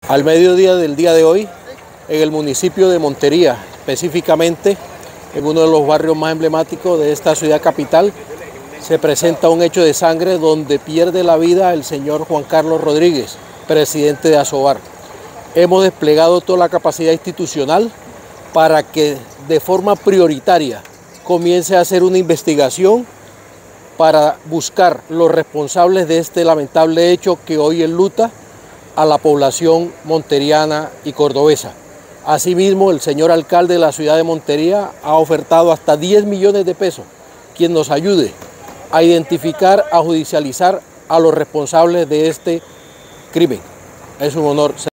Al mediodía del día de hoy, en el municipio de Montería, específicamente en uno de los barrios más emblemáticos de esta ciudad capital, se presenta un hecho de sangre donde pierde la vida el señor Juan Carlos Rodríguez, presidente de Asobar. Hemos desplegado toda la capacidad institucional para que de forma prioritaria comience a hacer una investigación para buscar los responsables de este lamentable hecho que hoy enluta a la población monteriana y cordobesa. Asimismo, el señor alcalde de la ciudad de Montería ha ofertado hasta 10 millones de pesos, quien nos ayude a identificar, a judicializar a los responsables de este crimen. Es un honor.